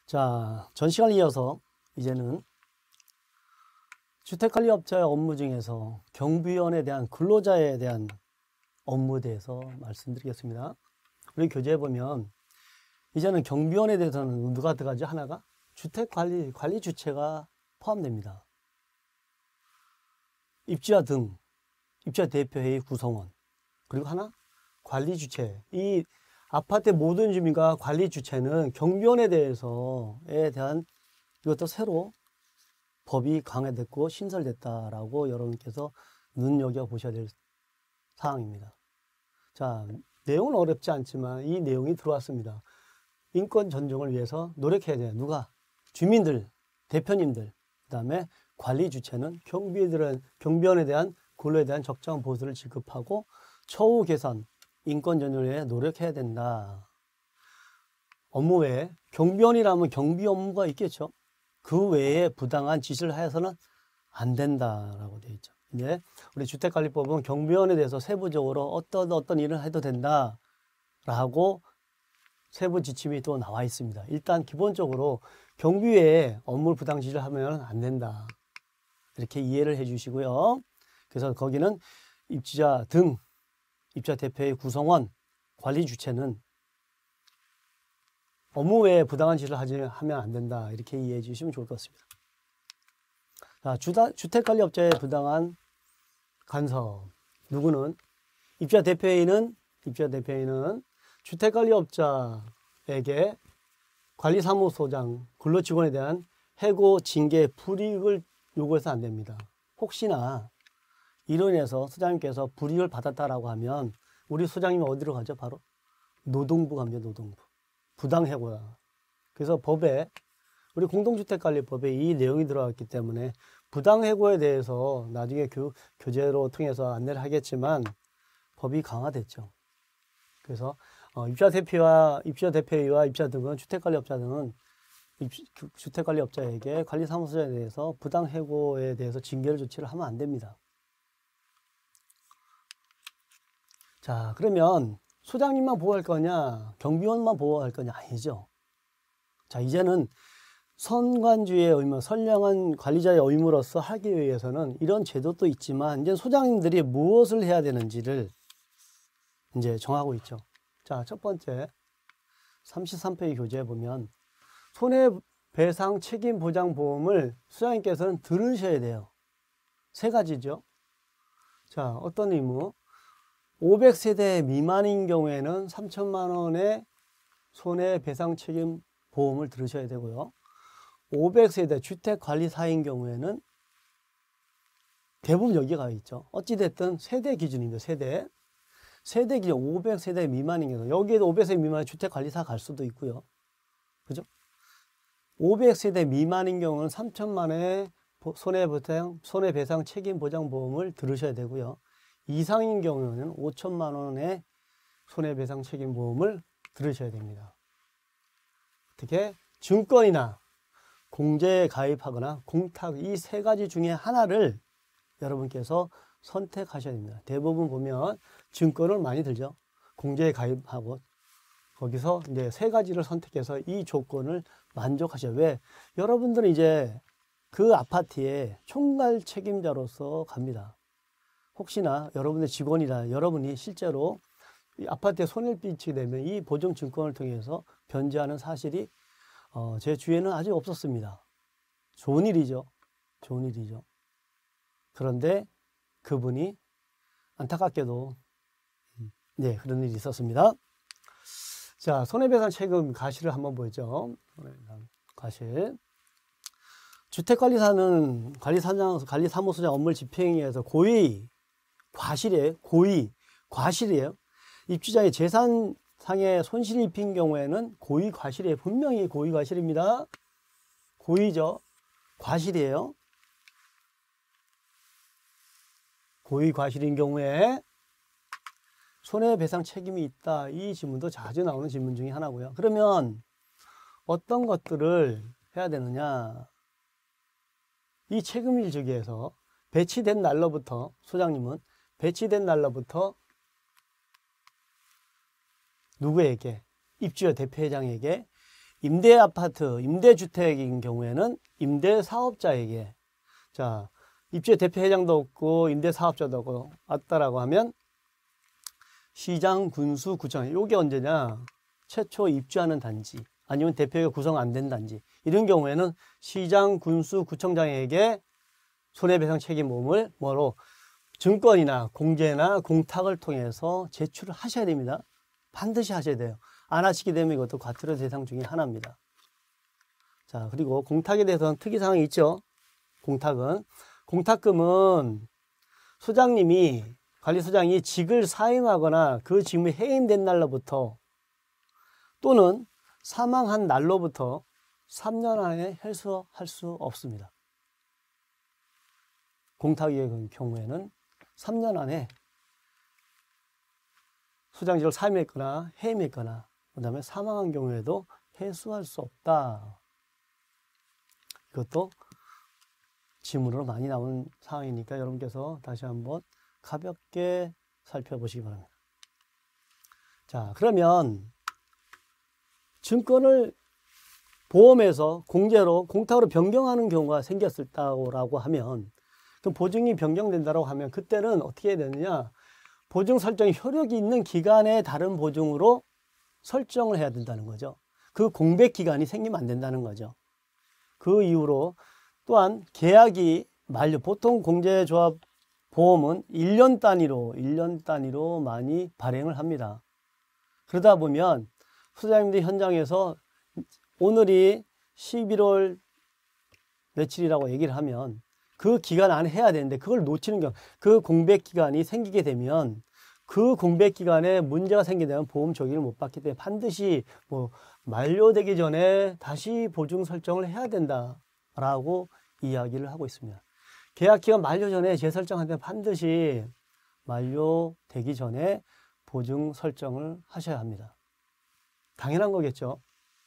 자, 전 시간을 이어서 이제는 주택관리업자의 업무 중에서 경비원에 대한 근로자에 대한 업무에 대해서 말씀드리겠습니다. 우리 교재에 보면 이제는 경비원에 대해서는 누가 들어가죠? 하나가 관리 주체가 포함됩니다. 입주자 등, 입주자 대표회의 구성원, 그리고 하나 관리 주체. 이 아파트의 모든 주민과 관리 주체는 경비원에 대한 이것도 새로 법이 강화됐고 신설됐다라고 여러분께서 눈여겨보셔야 될 사항입니다. 자, 내용은 어렵지 않지만 이 내용이 들어왔습니다. 인권 존중을 위해서 노력해야 돼요. 누가? 주민들, 대표님들, 그 다음에 관리 주체는 경비원에 대한 근로에 대한 적정한 보수를 지급하고 처우 개선, 인권 존중을 위해 노력해야 된다. 업무 외에 경비원이라면 경비 업무가 있겠죠. 그 외에 부당한 지시를 하여서는 안 된다라고 되어 있죠. 이제 우리 주택관리법은 경비원에 대해서 세부적으로 어떤 일을 해도 된다라고 세부 지침이 또 나와 있습니다. 일단 기본적으로 경비 외에 업무 부당 지시를 하면 안 된다. 이렇게 이해를 해 주시고요. 그래서 거기는 입주자 등, 입주자 대표의 구성원, 관리 주체는 업무 외에 부당한 지시를 하면 안 된다. 이렇게 이해해 주시면 좋을 것 같습니다. 자, 주택관리업자의 부당한 간섭. 누구는? 입주자 대표회의는 주택관리업자에게 관리사무소장, 근로직원에 대한 해고, 징계, 불이익을 요구해서 안 됩니다. 혹시나 이로 인해서 소장님께서 불이익을 받았다라고 하면 우리 소장님이 어디로 가죠? 바로 노동부 갑니다. 노동부. 부당해고다. 그래서 법에, 우리 공동주택관리법에 이 내용이 들어갔기 때문에 부당해고에 대해서 나중에 교재로 통해서 안내를 하겠지만 법이 강화됐죠. 그래서 입주자 대표회의와 입주자 등은 주택관리업자 등은 주택관리업자에게 관리사무소장에 대해서 부당해고에 대해서 징계를 조치를 하면 안 됩니다. 자, 그러면 소장님만 보호할 거냐, 경비원만 보호할 거냐? 아니죠. 자, 이제는 선관주의 의무, 선량한 관리자의 의무로서 하기 위해서는 이런 제도도 있지만 이제 소장님들이 무엇을 해야 되는지를 이제 정하고 있죠. 자, 첫 번째 33페이지 교재에 보면 손해배상 책임 보장 보험을 소장님께서는 들으셔야 돼요. 세 가지죠. 자, 어떤 의무? 500세대 미만인 경우에는 3천만 원의 손해배상 책임 보험을 들으셔야 되고요. 500세대 주택관리사인 경우에는 대부분 여기가 있죠. 어찌됐든 세대 기준입니다. 세대 기준 500세대 미만인 경우, 여기에도 500세대 미만의 주택관리사 갈 수도 있고요. 그죠? 500세대 미만인 경우는 3천만 원의 손해배상 책임 보장 보험을 들으셔야 되고요. 이상인 경우는 5천만 원의 손해배상 책임 보험을 들으셔야 됩니다. 어떻게? 증권이나 공제에 가입하거나 공탁, 이 세 가지 중에 하나를 여러분께서 선택하셔야 됩니다. 대부분 보면 증권을 많이 들죠. 공제에 가입하고 거기서 이제 세 가지를 선택해서 이 조건을 만족하셔요. 왜? 여러분들은 이제 그 아파트의 총괄 책임자로서 갑니다. 혹시나 여러분의 직원이나 여러분이 실제로 이 아파트에 손해를 끼치게 되면 이 보증증권을 통해서 변제하는 사실이 제 주위에는 아직 없었습니다. 좋은 일이죠. 좋은 일이죠. 그런데 그분이 안타깝게도 네, 그런 일이 있었습니다. 자, 손해배상 책임 과실을 한번 보죠. 과실. 주택관리사는 관리사무소장 업무 집행위에서 과실이에요. 입주자의 재산상의 손실을 입힌 경우에는 고의 과실이에요. 분명히 고의 과실입니다. 고의죠. 과실이에요. 고의 과실인 경우에 손해배상 책임이 있다. 이 질문도 자주 나오는 질문 중에 하나고요. 그러면 어떤 것들을 해야 되느냐? 이 책임일 주기에서 배치된 날로부터, 소장님은 배치된 날로부터 누구에게? 입주자 대표회장에게 임대아파트, 임대주택인 경우에는 임대사업자에게, 자, 입주의 대표회장도 없고 임대사업자도 없고 왔다라고 하면 시장, 군수, 구청, 요게 언제냐? 최초 입주하는 단지 아니면 대표가 구성 안 된 단지, 이런 경우에는 시장, 군수, 구청장에게 손해배상 책임보험을 뭐로 증권이나 공제나 공탁을 통해서 제출을 하셔야 됩니다. 반드시 하셔야 돼요. 안 하시게 되면 이것도 과태료 대상 중에 하나입니다. 자, 그리고 공탁에 대해서는 특이사항이 있죠. 공탁금은 소장님이, 관리소장이 직을 사임하거나 그 직무에 해임된 날로부터 또는 사망한 날로부터 3년 안에 회수할 수 없습니다. 공탁의 경우에는 3년 안에 소장직을 사임했거나 해임했거나 그 다음에 사망한 경우에도 회수할 수 없다. 이것도 지문으로 많이 나오는 사항이니까 여러분께서 다시 한번 가볍게 살펴보시기 바랍니다. 자, 그러면 증권을 보험에서 공제로 공탁으로 변경하는 경우가 생겼다고 하면, 그럼 보증이 변경된다고 하면 그때는 어떻게 해야 되느냐? 보증 설정이 효력이 있는 기간에 다른 보증으로 설정을 해야 된다는 거죠. 그 공백 기간이 생기면 안 된다는 거죠. 그 이후로 또한 계약이 만료, 보통 공제조합 보험은 1년 단위로 많이 발행을 합니다. 그러다 보면 소장님들이 현장에서 오늘이 11월 며칠이라고 얘기를 하면 그 기간 안에 해야 되는데 그걸 놓치는 경우, 그 공백 기간이 생기게 되면 그 공백 기간에 문제가 생기게 되면 보험 적용을 못 받기 때문에 반드시 만료되기 전에 다시 보증 설정을 해야 된다라고 이야기를 하고 있습니다. 계약 기간 만료 전에 재설정할 때 반드시 만료되기 전에 보증 설정을 하셔야 합니다. 당연한 거겠죠.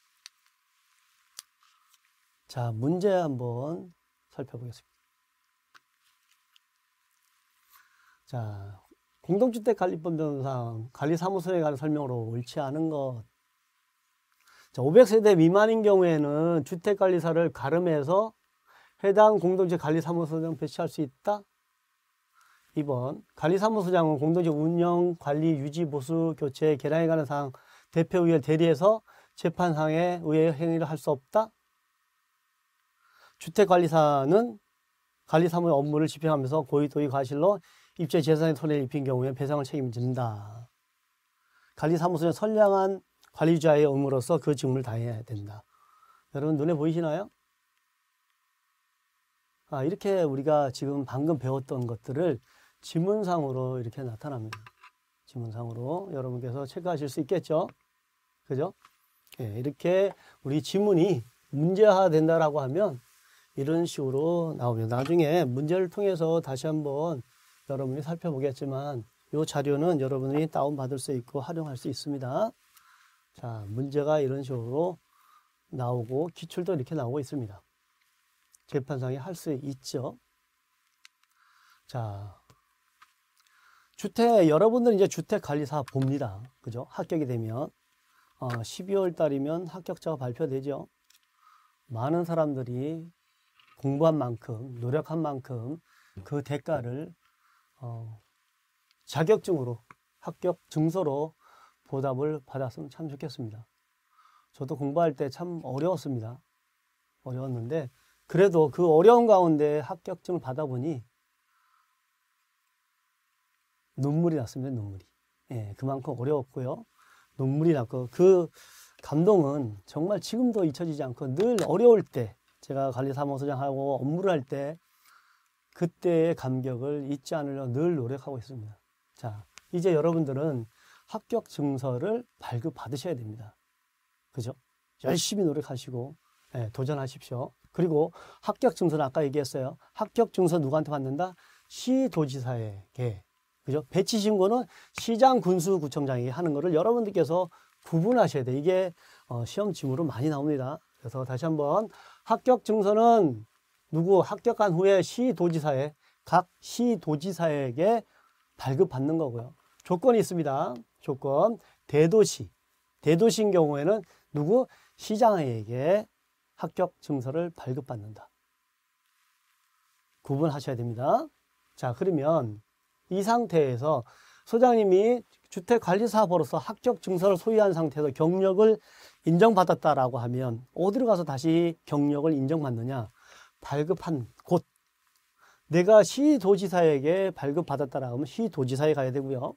자, 문제 한번 살펴보겠습니다. 자, 공동주택관리법 변경 관리사무소에 관한 설명으로 옳지 않은 것. 자, 500세대 미만인 경우에는 주택관리사를 가름해서 해당 공동주택 관리사무소장 배치할 수 있다. 2번, 관리사무소장은 공동주택 운영, 관리, 유지, 보수, 교체, 개량에 관한 사항 대표의회를 대리해서 재판상에 의회 행위를 할 수 없다. 주택관리사는 관리사무의 업무를 집행하면서 고의도의 과실로 입주의 재산에 손해를 입힌 경우에 배상을 책임진다. 관리사무소는 선량한 관리자의 의무로서 그 직무를 다해야 된다. 여러분 눈에 보이시나요? 이렇게 우리가 지금 방금 배웠던 것들을 지문상으로 이렇게 나타납니다. 지문상으로 여러분께서 체크하실 수 있겠죠? 그죠? 예, 이렇게 우리 지문이 문제화 된다라고 하면 이런 식으로 나오면 나중에 문제를 통해서 다시 한번 여러분이 살펴보겠지만 이 자료는 여러분이 다운받을 수 있고 활용할 수 있습니다. 자, 문제가 이런 식으로 나오고 기출도 이렇게 나오고 있습니다. 재판상에 할 수 있죠. 자, 여러분들은 이제 주택관리사 봅니다. 그죠? 합격이 되면 12월 달이면 합격자가 발표되죠. 많은 사람들이 공부한 만큼, 노력한 만큼 그 대가를 자격증으로, 합격 증서로 보답을 받았으면 참 좋겠습니다. 저도 공부할 때 참 어려웠습니다. 어려웠는데 그래도 그 어려운 가운데 합격증을 받아보니 눈물이 났습니다. 눈물이. 예, 그만큼 어려웠고요. 눈물이 났고 그 감동은 정말 지금도 잊혀지지 않고 늘 어려울 때 제가 관리사무소장하고 업무를 할 때 그때의 감격을 잊지 않으려고 늘 노력하고 있습니다. 자, 이제 여러분들은 합격 증서를 발급 받으셔야 됩니다. 그죠? 열심히 노력하시고 도전하십시오. 그리고 합격 증서는 아까 얘기했어요. 합격 증서 누구한테 받는다? 시도지사에게. 그죠? 배치 신고는 시장, 군수, 구청장에게 하는 거를 여러분들께서 구분하셔야 돼요. 이게 시험 지문으로 많이 나옵니다. 그래서 다시 한번 합격 증서는 누구 합격한 후에 시도지사에 각 시도지사에게 발급받는 거고요. 조건이 있습니다. 조건 대도시인 경우에는 누구 시장에게 합격 증서를 발급받는다. 구분하셔야 됩니다. 자, 그러면 이 상태에서 소장님이 주택관리사업으로서 합격 증서를 소유한 상태에서 경력을 인정받았다라고 하면 어디로 가서 다시 경력을 인정받느냐? 발급한 곳. 내가 시도지사에게 발급받았다라고 하면 시도지사에 가야 되고요.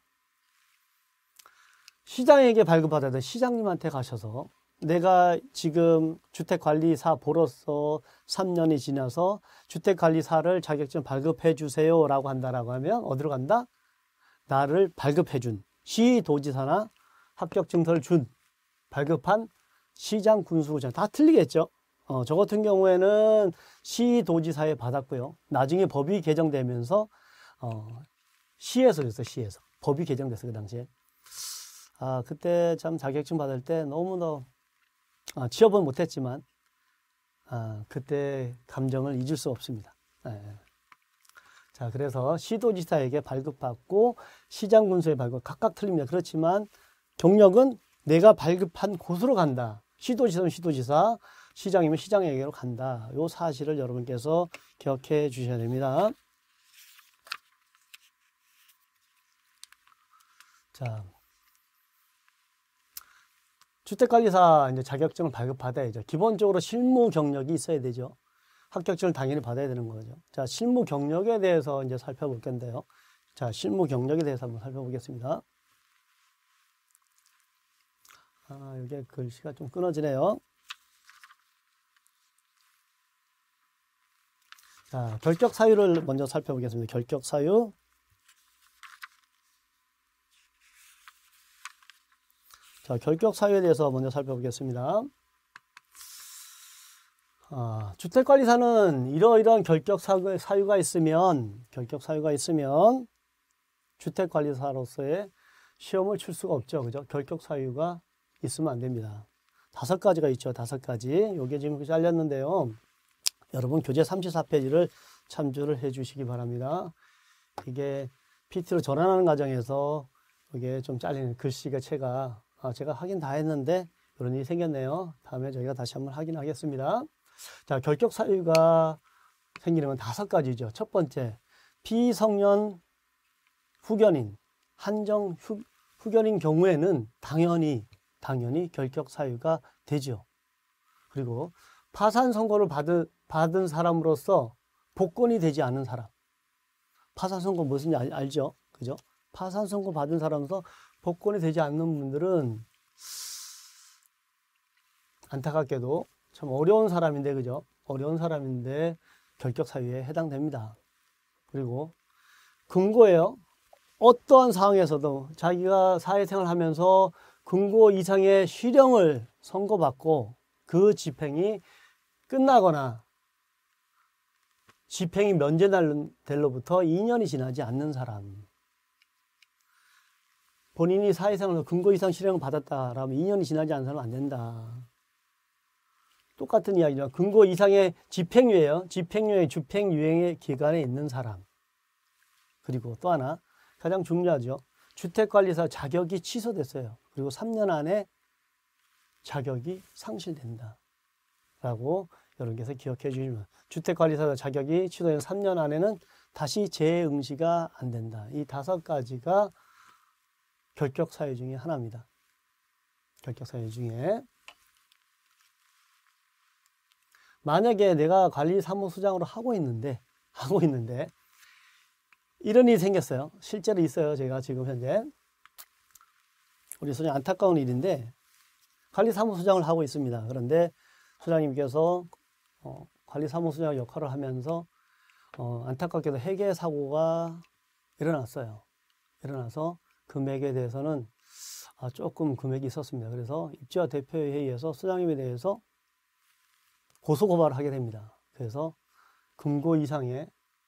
시장에게 발급받아야 돼. 시장님한테 가셔서 내가 지금 주택관리사보로서 3년이 지나서 주택관리사를 자격증 발급해 주세요 라고 한다라고 하면 어디로 간다? 나를 발급해 준 시도지사나 합격 증서를 준 발급한 시장 군수구청 다 틀리겠죠. 저 같은 경우에는 시도지사에 받았고요. 나중에 법이 개정되면서 시에서 그랬어요. 시에서 법이 개정됐어요. 그 당시에. 그때 참 자격증 받을 때 너무나 취업은 못했지만 그때 감정을 잊을 수 없습니다. 네. 자, 그래서 시도지사에게 발급받고 시장군수에 발급 각각 틀립니다. 그렇지만 경력은 내가 발급한 곳으로 간다. 시도지사는 시도지사, 시장이면 시장에게로 간다. 이 사실을 여러분께서 기억해 주셔야 됩니다. 자, 주택관리사 이제 자격증을 발급받아야죠. 기본적으로 실무 경력이 있어야 되죠. 합격증을 당연히 받아야 되는 거죠. 자, 실무 경력에 대해서 이제 살펴볼 건데요. 자, 실무 경력에 대해서 한번 살펴보겠습니다. 이게 글씨가 좀 끊어지네요. 자, 결격 사유를 먼저 살펴보겠습니다. 결격 사유. 자, 결격 사유에 대해서 먼저 살펴보겠습니다. 주택관리사는 이러이러한 결격 사유가 있으면 주택관리사로서의 시험을 칠 수가 없죠. 그죠? 결격 사유가 있으면 안 됩니다. 5가지가 있죠. 5가지. 요게 지금 잘렸는데요. 여러분 교재 34페이지를 참조를 해 주시기 바랍니다. 이게 PT로 전환하는 과정에서 이게 좀 잘리는 글씨가 제가 하긴 다 했는데 이런 일이 생겼네요. 다음에 저희가 다시 한번 확인하겠습니다. 자, 결격 사유가 생기는 건 5가지죠. 첫 번째, 비성년 후견인, 한정 후견인 경우에는 당연히 결격 사유가 되죠. 그리고 파산 선고를 받은 사람으로서 복권이 되지 않은 사람. 파산 선고 무슨지 알죠? 그죠? 파산 선고 받은 사람으로서 복권이 되지 않는 분들은 안타깝게도 참 어려운 사람인데, 그죠? 어려운 사람인데 결격 사유에 해당됩니다. 그리고 금고예요. 어떠한 상황에서도 자기가 사회생활 하면서 금고 이상의 실형을 선고받고 그 집행이 끝나거나 집행이 면제날로부터 2년이 지나지 않는 사람. 본인이 사회생활로 금고 이상 실형을 받았다라면 2년이 지나지 않은 사람은 안 된다. 똑같은 이야기죠. 금고 이상의 집행유예요. 집행유예, 집행유예 기간에 있는 사람. 그리고 또 하나 가장 중요하죠. 주택관리사 자격이 취소됐어요. 그리고 3년 안에 자격이 상실된다. 라고 여러분께서 기억해 주시면 주택관리사 자격이 취소된 3년 안에는 다시 재응시가 안 된다. 이 5가지가 결격 사유 중에 하나입니다. 결격 사유 중에 만약에 내가 관리사무소장으로 하고 있는데 이런 일이 생겼어요. 실제로 있어요. 제가 지금 현재 우리 소장 안타까운 일인데 관리사무소장을 하고 있습니다. 그런데 소장님께서 관리사무소장 역할을 하면서 안타깝게도 회계 사고가 일어났어요. 일어나서 금액에 대해서는 조금 금액이 있었습니다. 그래서 입주자 대표회의에서 소장님에 대해서 고소고발을 하게 됩니다. 그래서 금고 이상의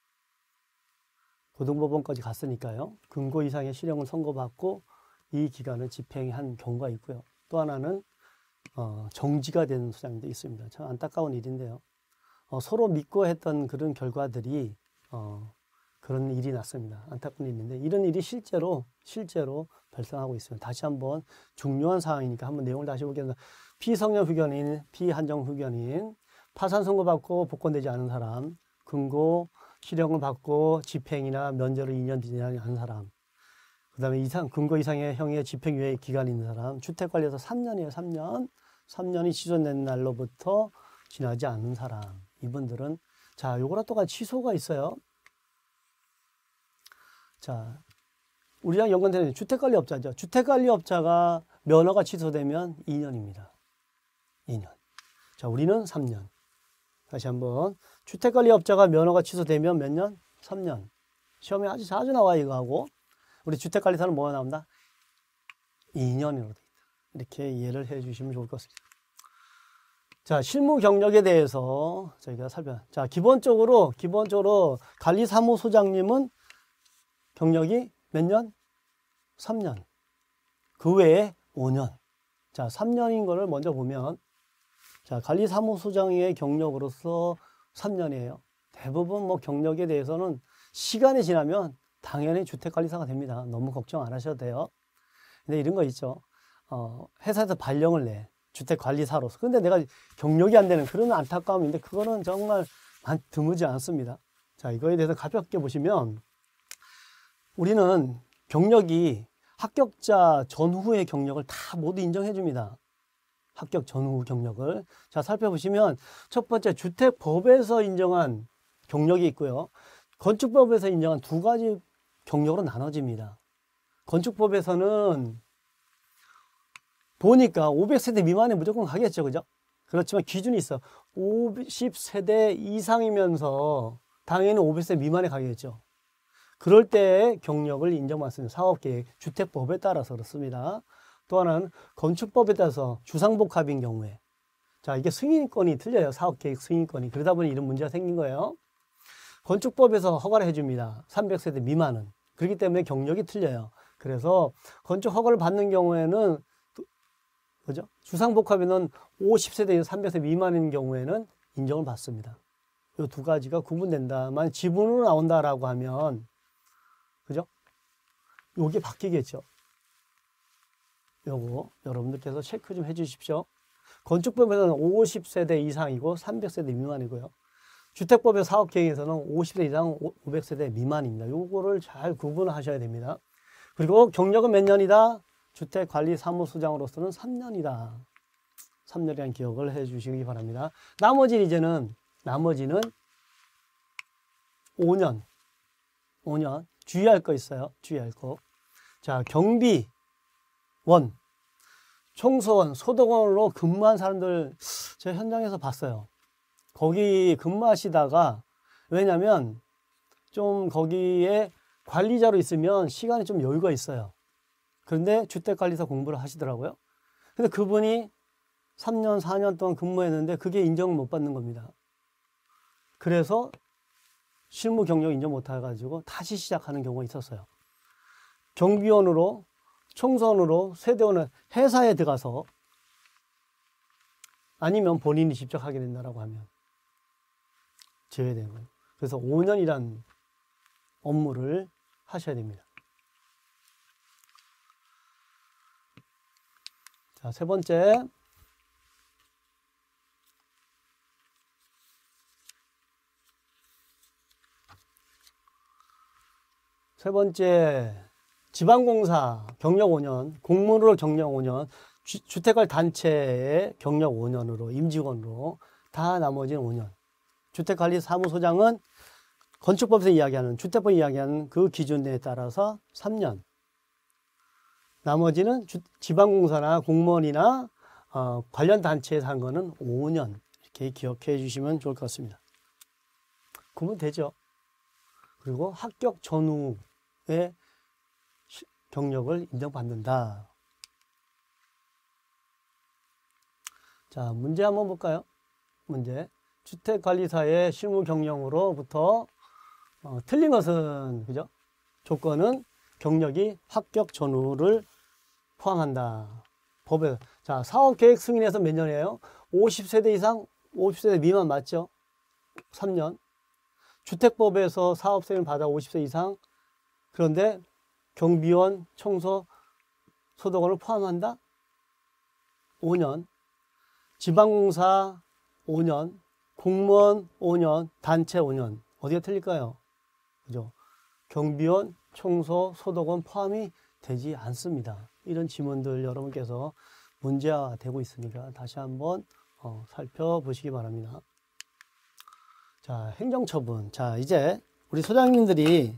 고등법원까지 갔으니까요. 금고 이상의 실형을 선고받고 이 기간을 집행한 경우가 있고요. 또 하나는 정지가 된 소장님도 있습니다. 참 안타까운 일인데요. 서로 믿고 했던 그런 결과들이 그런 일이 났습니다. 안타까운 일인데 이런 일이 실제로 발생하고 있습니다. 다시 한번 중요한 사항이니까 한번 내용을 다시 보겠습니다. 피성년 후견인, 피한정 후견인, 파산 선고받고 복권되지 않은 사람, 금고 실형을 받고 집행이나 면제로 2년 지나지 않은 사람, 그 다음에 금고 이상의 형의 집행유예 기간이 있는 사람, 주택관리에서 3년이에요. 3년. 3년이 취소된 날로부터 지나지 않는 사람. 이분들은, 자, 요거랑 똑같이 취소가 있어요. 자, 우리랑 연관되는 주택관리업자죠. 주택관리업자가 면허가 취소되면 2년입니다. 2년. 자, 우리는 3년. 다시 한번. 주택관리업자가 면허가 취소되면 몇 년? 3년. 시험에 아주 자주 나와 이거 하고. 우리 주택관리사는 뭐가 나온다? 2년으로 돼 있다. 이렇게 이해를 해 주시면 좋을 것 같습니다. 자, 실무 경력에 대해서 저희가 자, 기본적으로 관리사무소장님은 경력이 몇 년? 3년. 그 외에 5년. 자, 3년인 거를 먼저 보면, 자, 관리사무소장의 경력으로서 3년이에요. 대부분 뭐 경력에 대해서는 시간이 지나면 당연히 주택관리사가 됩니다. 너무 걱정 안 하셔도 돼요. 근데 이런 거 있죠. 회사에서 발령을 내. 주택관리사로서. 근데 내가 경력이 안 되는 그런 안타까움인데 그거는 정말 드물지 않습니다. 자, 이거에 대해서 가볍게 보시면 우리는 경력이 합격자 전후의 경력을 다 모두 인정해 줍니다. 합격 전후 경력을. 자, 살펴보시면 첫 번째 주택법에서 인정한 경력이 있고요. 건축법에서 인정한 두 가지 경력으로 나눠집니다. 건축법에서는 보니까 500세대 미만에 무조건 가겠죠. 그죠? 그렇지만 기준이 있어. 50세대 이상이면서 당연히 500세대 미만에 가겠죠. 그럴 때 경력을 인정받습니다. 사업계획, 주택법에 따라서 그렇습니다. 또 하나는 건축법에 따라서 주상복합인 경우에. 자, 이게 승인권이 틀려요. 사업계획 승인권이. 그러다 보니 이런 문제가 생긴 거예요. 건축법에서 허가를 해줍니다. 300세대 미만은. 그렇기 때문에 경력이 틀려요. 그래서 건축 허가를 받는 경우에는 그죠? 주상복합에는 50세대 300세 미만인 경우에는 인정을 받습니다. 이 두 가지가 구분된다. 만약 지분으로 나온다라고 하면 그죠? 요게 바뀌겠죠. 요거 여러분들께서 체크 좀 해 주십시오. 건축법에서는 50세대 이상이고 300세대 미만이고요. 주택법의 사업계획에서는 50세 이상 500세대 미만입니다. 요거를 잘 구분하셔야 됩니다. 그리고 경력은 몇 년이다? 주택관리사무소장으로서는 3년이다. 3년이라는 기억을 해 주시기 바랍니다. 나머지는 5년. 주의할 거 있어요. 주의할 거. 자, 경비원, 청소원, 소독원으로 근무한 사람들 제가 현장에서 봤어요. 거기 근무하시다가 왜냐면 좀 거기에 관리자로 있으면 시간이 좀 여유가 있어요. 그런데 주택관리사 공부를 하시더라고요. 근데 그분이 3년, 4년 동안 근무했는데 그게 인정을 못 받는 겁니다. 그래서 실무 경력 인정 못 해가지고 다시 시작하는 경우가 있었어요. 경비원으로, 청소원으로, 세대원은 회사에 들어가서 아니면 본인이 직접 하게 된다라고 하면 제외되는 거예요. 그래서 5년이란 업무를 하셔야 됩니다. 자, 세 번째. 지방공사 경력 5년, 공무원으로 경력 5년, 주택관리 단체의 경력 5년으로, 임직원으로 다 나머지는 5년. 주택관리사무소장은 건축법에서 이야기하는, 주택법 이야기하는 그 기준에 따라서 3년. 나머지는 지방공사나 공무원이나 관련 단체에서 한 거는 5년. 이렇게 기억해 주시면 좋을 것 같습니다. 구분되죠? 그리고 합격 전후의 경력을 인정받는다. 자, 문제 한번 볼까요? 문제. 주택관리사의 실무 경력으로부터 틀린 것은, 그죠? 조건은 경력이 합격 전후를 포함한다. 법에. 자, 사업계획 승인해서 몇 년이에요? 50세대 이상, 50세대 미만 맞죠? 3년. 주택법에서 사업 승인을 받아 50세 이상. 그런데 경비원, 청소, 소독원을 포함한다? 5년. 지방공사 5년, 공무원 5년, 단체 5년. 어디가 틀릴까요? 그죠? 경비원, 청소, 소독원 포함이 되지 않습니다. 이런 지문들 여러분께서 문제화되고 있으니까 다시 한번 살펴보시기 바랍니다. 자, 행정처분. 자, 이제 우리 소장님들이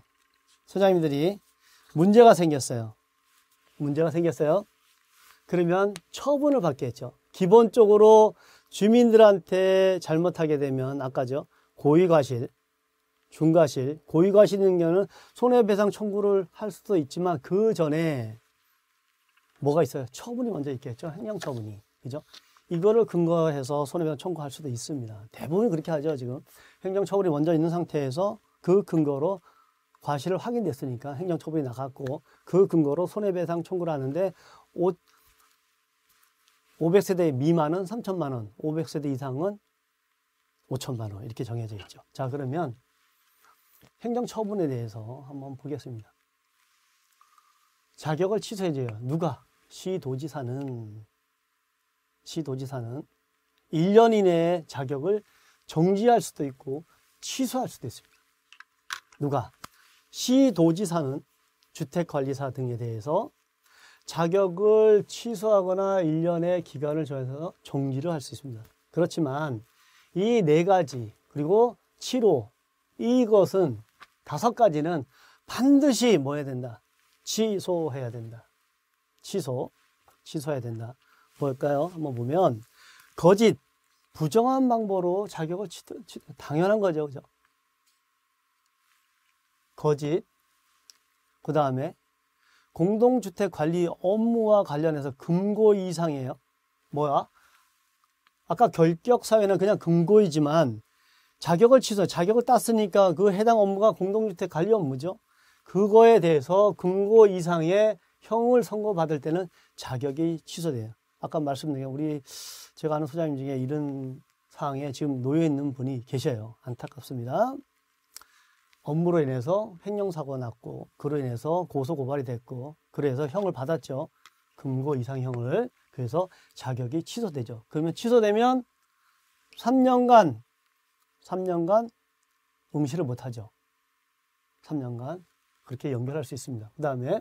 문제가 생겼어요. 문제가 생겼어요. 그러면 처분을 받겠죠. 기본적으로 주민들한테 잘못하게 되면 아까죠. 고의과실, 중과실, 고의과실인 경우는 손해배상 청구를 할 수도 있지만 그 전에 뭐가 있어요? 처분이 먼저 있겠죠. 행정처분이. 그죠? 이거를 근거해서 손해배상 청구할 수도 있습니다. 대부분 그렇게 하죠. 지금 행정처분이 먼저 있는 상태에서 그 근거로 과실을 확인됐으니까 행정처분이 나갔고 그 근거로 손해배상 청구를 하는데 500세대 미만은 3천만 원, 500세대 이상은 5천만 원 이렇게 정해져 있죠. 자, 그러면 행정처분에 대해서 한번 보겠습니다. 자격을 취소해줘요. 누가? 시도지사는 1년 이내에 자격을 정지할 수도 있고 취소할 수도 있습니다. 누가? 시도지사는 주택관리사 등에 대해서 자격을 취소하거나 1년의 기간을 정해서 정지를 할 수 있습니다. 그렇지만 이 4가지 그리고 7호 이것은 5가지는 반드시 뭐 해야 된다? 취소해야 된다. 취소해야 된다. 뭘까요? 한번 보면 거짓, 부정한 방법으로 자격을 당연한 거죠. 그죠? 거짓, 그 다음에 공동주택 관리 업무와 관련해서 금고 이상이에요. 뭐야? 아까 결격사유는 그냥 금고이지만 자격을 땄으니까 그 해당 업무가 공동주택 관리 업무죠. 그거에 대해서 금고 이상의 형을 선고받을 때는 자격이 취소돼요. 아까 말씀드린 제가 아는 소장님 중에 이런 사항에 지금 놓여 있는 분이 계셔요. 안타깝습니다. 업무로 인해서 횡령사고가 났고 그로 인해서 고소고발이 됐고 그래서 형을 받았죠. 금고 이상형을. 그래서 자격이 취소되죠. 그러면 취소되면 3년간 응시를 못하죠. 3년간 그렇게 연결할 수 있습니다. 그 다음에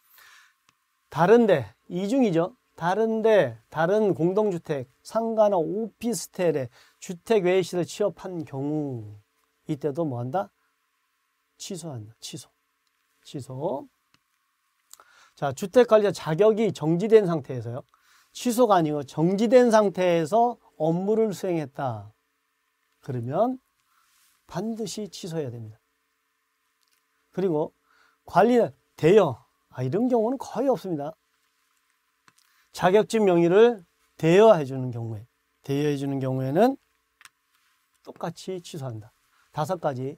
다른데 이중이죠. 다른 공동주택, 상가나 오피스텔에 주택 외의 시설 취업한 경우 이때도 뭐한다? 취소한다. 취소. 자, 주택관리자 자격이 정지된 상태에서요. 취소가 아니고 정지된 상태에서 업무를 수행했다. 그러면 반드시 취소해야 됩니다. 그리고 관리자 대여. 이런 경우는 거의 없습니다. 자격증 명의를 대여해 주는 경우에는 똑같이 취소한다. 5가지.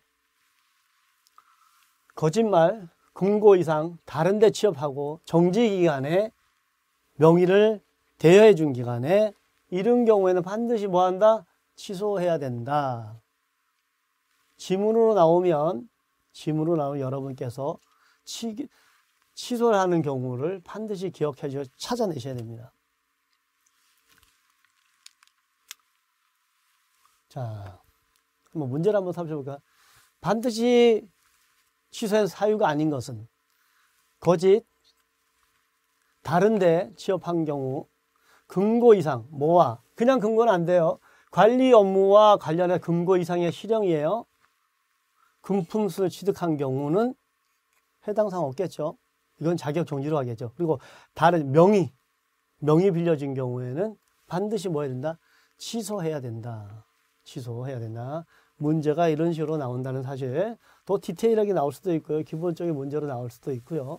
거짓말, 금고 이상, 다른 데 취업하고 정지 기간에 명의를 대여해 준 기간에 이런 경우에는 반드시 뭐 한다? 취소해야 된다. 지문으로 나오면 여러분께서 취소를 하는 경우를 반드시 기억해 주셔서 찾아내셔야 됩니다. 자, 한번 문제를 한번 살펴볼까요? 반드시 취소의 사유가 아닌 것은 거짓, 다른데 취업한 경우, 금고 이상, 뭐와? 그냥 금고는 안 돼요. 관리 업무와 관련해 금고 이상의 실형이에요. 금품수를 취득한 경우는 해당 사항 없겠죠. 이건 자격 정지로 하겠죠. 그리고 다른 명의 빌려진 경우에는 반드시 뭐 해야 된다? 취소해야 된다. 문제가 이런 식으로 나온다는 사실. 더 디테일하게 나올 수도 있고요. 기본적인 문제로 나올 수도 있고요.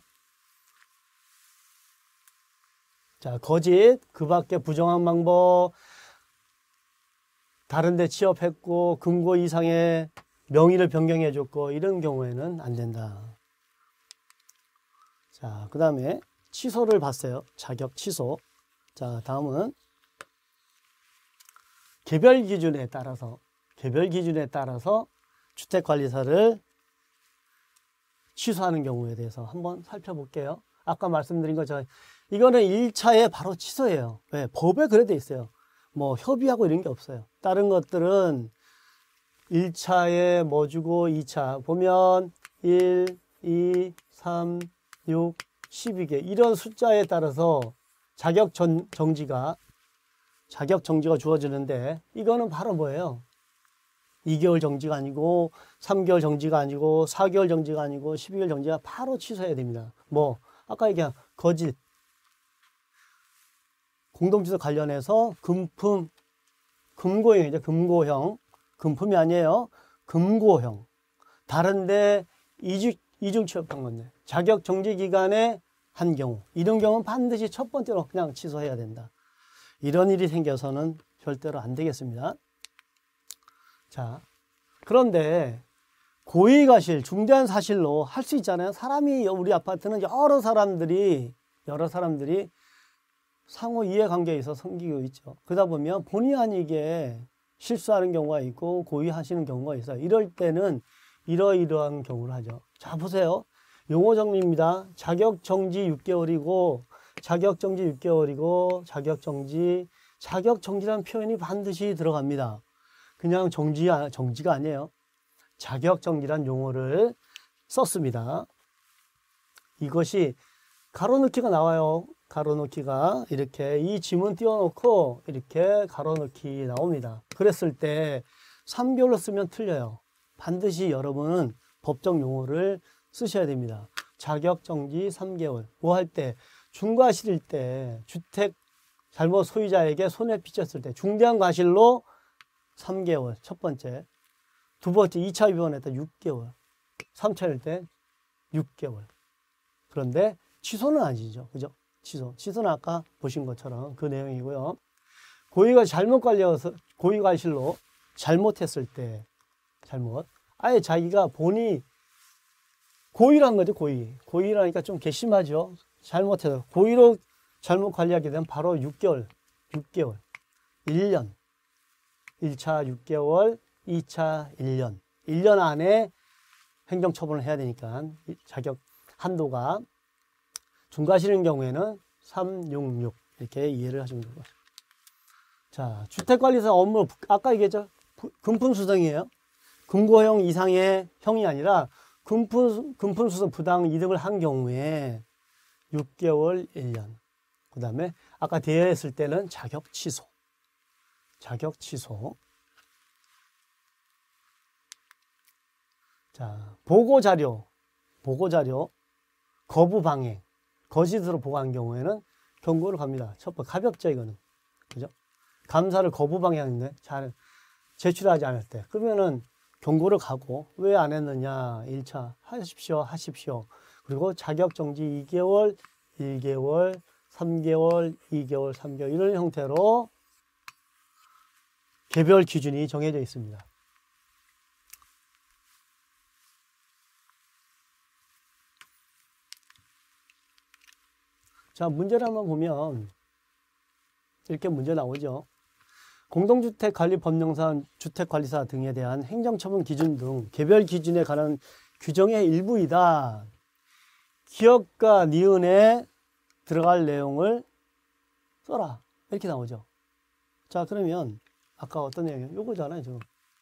자, 거짓, 그 밖에 부정한 방법, 다른 데 취업했고 금고 이상의 명의를 변경해 줬고 이런 경우에는 안 된다. 자, 그 다음에 취소를 봤어요. 자격 취소. 자, 다음은 개별 기준에 따라서 주택관리사를 취소하는 경우에 대해서 한번 살펴볼게요. 아까 말씀드린 것처럼 이거는 1차에 바로 취소예요. 왜? 법에 그래 돼 있어요. 뭐 협의하고 이런 게 없어요. 다른 것들은 1차에 뭐 주고 2차 보면 1, 2, 3, 6, 12개 이런 숫자에 따라서 자격 정지가 주어지는데 이거는 바로 뭐예요? 2개월 정지가 아니고 3개월 정지가 아니고 4개월 정지가 아니고 12개월 정지가 바로 취소해야 됩니다. 뭐 아까 얘기한 거짓, 공동주택 관련해서 금품, 금고형이죠. 금고형. 금품이 아니에요. 금고형. 다른데 이중 취업한 건데 자격 정지 기간에 한 경우 이런 경우는 반드시 첫 번째로 그냥 취소해야 된다. 이런 일이 생겨서는 절대로 안 되겠습니다. 자, 그런데 고의가실, 중대한 사실로 할 수 있잖아요. 사람이 우리 아파트는 여러 사람들이 상호 이해관계에 있어서 생기고 있죠. 그러다 보면 본의 아니게 실수하는 경우가 있고 고의하시는 경우가 있어요. 이럴 때는 이러이러한 경우를 하죠. 자, 보세요. 용어 정리입니다. 자격정지 6개월이고 자격정지 6개월이고 자격정지라는 표현이 반드시 들어갑니다. 그냥 정지가 아니에요. 자격정지란 용어를 썼습니다. 이것이 가로넣기가 나와요. 가로넣기가 이렇게 이 지문 띄워놓고 이렇게 가로넣기 나옵니다. 그랬을 때 3개월로 쓰면 틀려요. 반드시 여러분은 법적 용어를 쓰셔야 됩니다. 자격정지 3개월. 뭐 할 때? 중과실일 때, 주택 잘못 소유자에게 손해 끼쳤을 때, 중대한 과실로 3개월. 첫 번째. 두 번째, 2차 위반했다 6개월. 3차일 때 6개월. 그런데 취소는 아니죠. 그죠? 취소는 아까 보신 것처럼 그 내용이고요. 고의가 고의과실로 잘못했을 때, 아예 자기가 본이 고의란 거죠, 고의라니까 좀 괘씸하죠. 잘못해서. 고의로 잘못 관리하게 되면 바로 6개월, 1년. 1차 6개월, 2차 1년. 1년 안에 행정처분을 해야 되니까 자격 한도가 중과실인 경우에는 366 이렇게 이해를 하시면 되고. 자, 주택관리사 업무 아까 얘기했죠. 금품수성이에요. 금고형 이상의 형이 아니라 금품수성 부당 이득을 한 경우에 6개월 1년. 그 다음에 아까 대여했을 때는 자격 취소. 자, 보고자료 거부 방해 거짓으로 보고한 경우에는 경고를 갑니다. 첫 번째 가볍죠, 이거는. 그죠? 감사를 거부 방해하는데 잘 제출하지 않을 때 그러면은 경고를 가고 왜 안 했느냐 1차 하십시오. 그리고 자격정지 2개월 1개월 3개월 2개월 3개월 이런 형태로 개별 기준이 정해져 있습니다. 자, 문제를 한번 보면 이렇게 문제 나오죠. 공동주택관리법령상 주택관리사 등에 대한 행정처분 기준 등 개별 기준에 관한 규정의 일부이다. 기업과 니은에 들어갈 내용을 써라. 이렇게 나오죠. 자, 그러면 아까 어떤 내용이에요? 요거잖아요, 지금.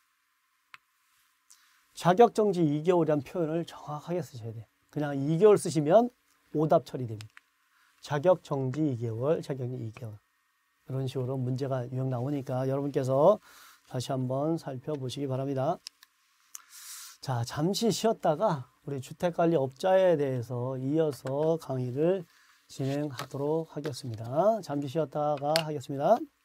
자격정지 2개월이라는 표현을 정확하게 쓰셔야 돼요. 그냥 2개월 쓰시면 오답 처리됩니다. 자격정지 2개월, 자격정지 2개월. 이런 식으로 문제가 유형 나오니까 여러분께서 다시 한번 살펴보시기 바랍니다. 자, 잠시 쉬었다가 우리 주택관리업자에 대해서 이어서 강의를 진행하도록 하겠습니다. 잠시 쉬었다가 하겠습니다.